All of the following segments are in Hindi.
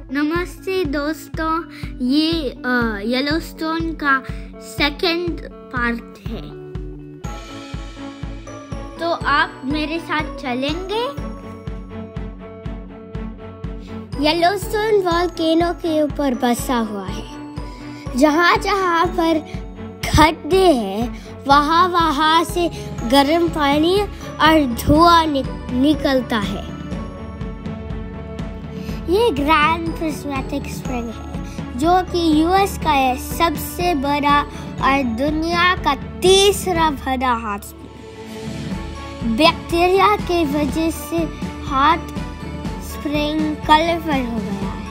नमस्ते दोस्तों, ये येलोस्टोन का सेकंड पार्ट है। तो आप मेरे साथ चलेंगे। येलोस्टोन वोल्केनो के ऊपर बसा हुआ है। जहाँ जहाँ पर खड्डे हैं वहाँ से गर्म पानी और धुआं निकलता है। ये ग्रैंड प्रिस्मेटिक स्प्रिंग है जो कि यूएस का सबसे बड़ा और दुनिया का तीसरा बड़ा हॉट स्प्रिंग। बैक्टीरिया के वजह से हॉट स्प्रिंग कलरफुल हो गया है।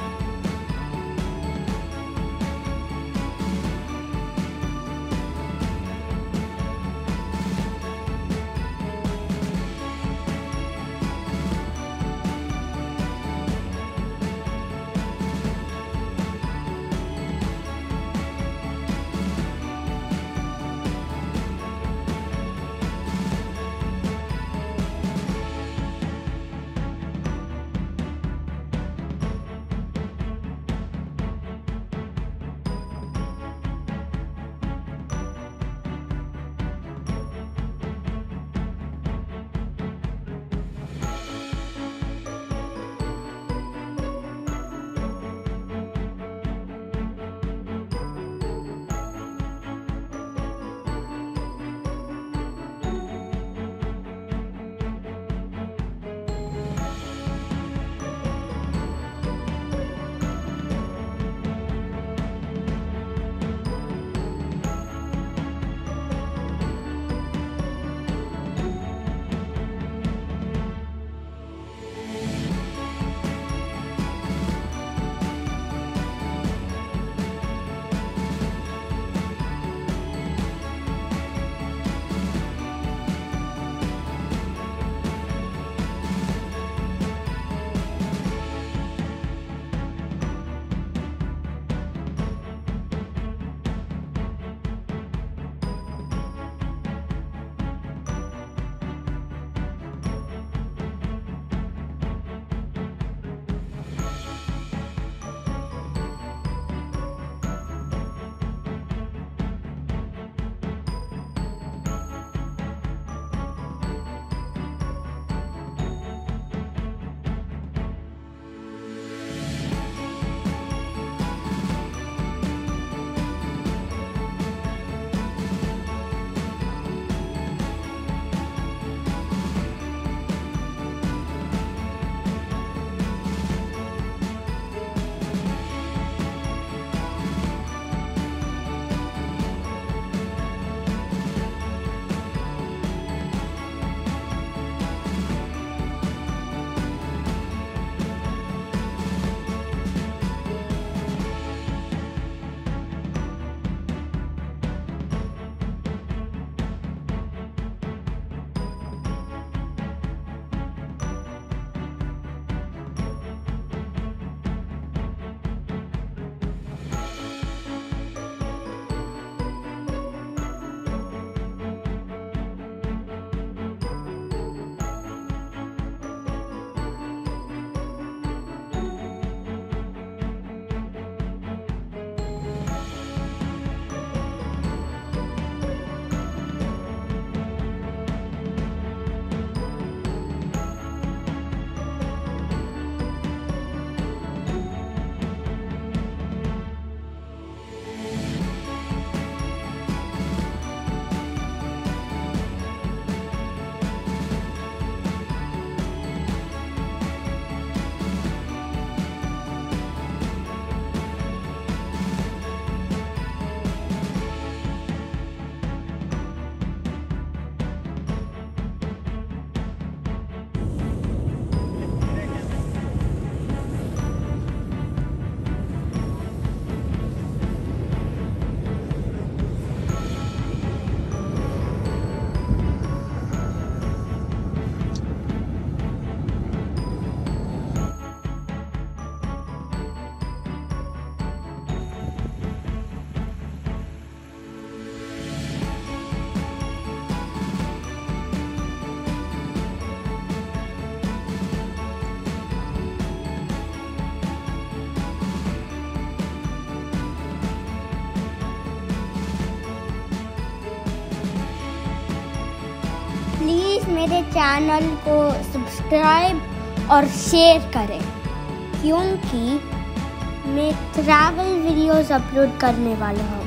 प्लीज़ मेरे चैनल को सब्सक्राइब और शेयर करें, क्योंकि मैं ट्रैवल वीडियोस अपलोड करने वाला हूँ।